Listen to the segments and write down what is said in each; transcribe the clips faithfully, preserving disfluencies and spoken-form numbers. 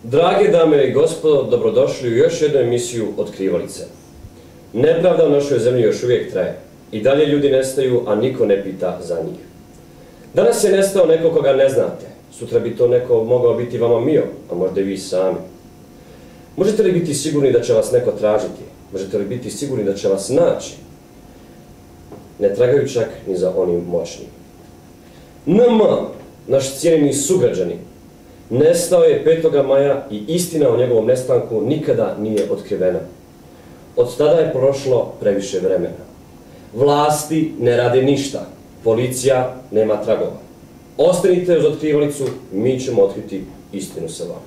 Drage dame i gospodo, dobrodošli u još jednu emisiju Otkrivalice. Nepravda u našoj zemlji još uvijek traje. I dalje ljudi nestaju, a niko ne pita za njih. Danas je nestao neko koga ne znate. Sutra bi to neko mogao biti vama mio, a možda i vi sami. Možete li biti sigurni da će vas neko tražiti? Možete li biti sigurni da će vas naći? Ne tragaju čak ni za onim moćnim. N M, naš cijenjeni sugrađani, nestao je petoga maja i istina o njegovom nestanku nikada nije otkrivena. Od tada je prošlo previše vremena. Vlasti ne rade ništa, policija nema tragova. Ostanite uz Otkrivalicu, mi ćemo otkriti istinu sa vama.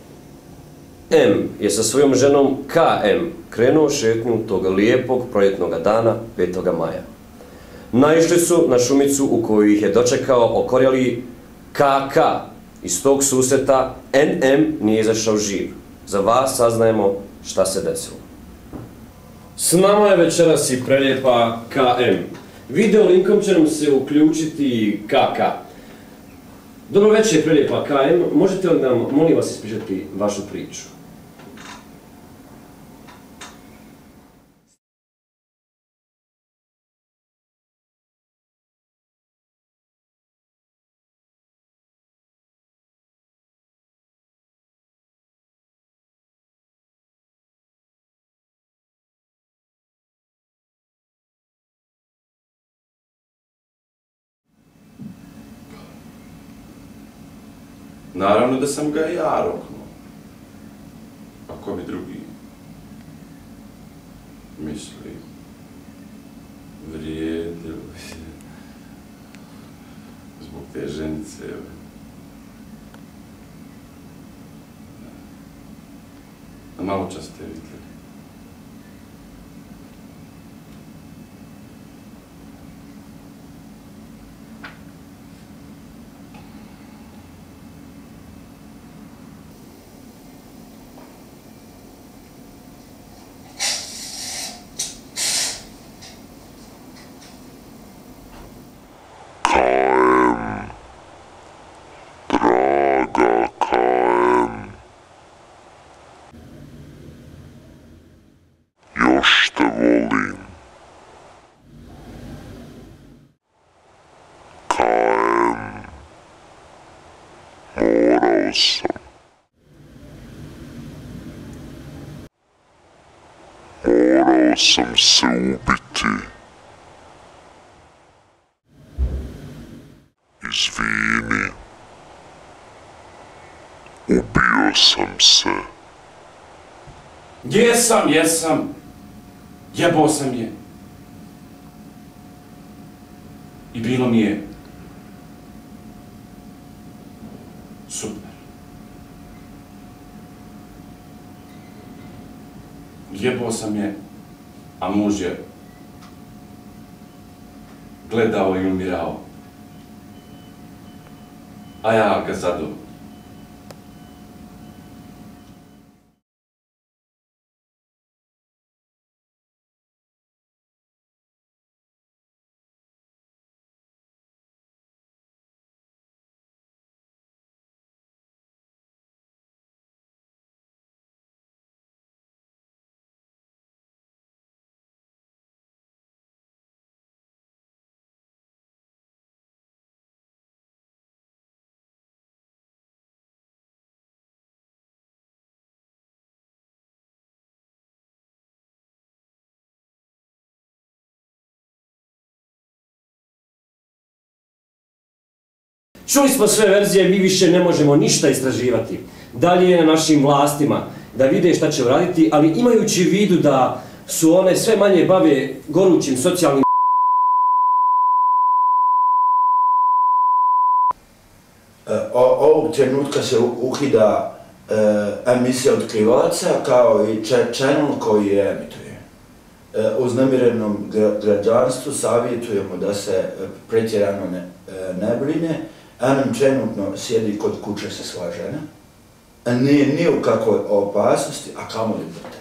M je sa svojom ženom K M krenuo šetnju tog lijepog proljetnog dana petoga maja. Naišli su na šumicu u koju ih je dočekao okorjeli K K. Iz tog susreta N M nije izašao živ. Za vas saznajemo šta se desilo. S nama je večeras i prelijepa K M. Video linkom će nam se uključiti K K. Dobro večer, prelijepa K M. Možete li nam, molim vas, ispričati vašu priču? Naravno da sam ga ja roknuo. A ko bi drugi? Mislim, vrijedilo je zbog te ženice. Na malo čas ste vidjeli. Još te volim. K M. Morao sam. Morao sam se ubiti. Izvini. Ubio sam se. Jesam, jesam. Jebao sam je. I bilo mi je super. Jebao sam je, a muž je gledao i umirao. A ja ga zadovoljim. Čuli smo sve verzije, mi više ne možemo ništa istraživati. Dalje je na našim vlastima da vide šta će uraditi, ali imajući u vidu da su one sve manje bave gorućim socijalnim... Ovog trenutka se ukida emisija Otkrivalaca kao i channel koji je emituje. Uznemirenom građanstvu savjetujemo da se pretjerano ne brine. N M trenutno sjedi kod kuće sa svoja žena, nije ni u kakvoj opasnosti, a kamoli protiv.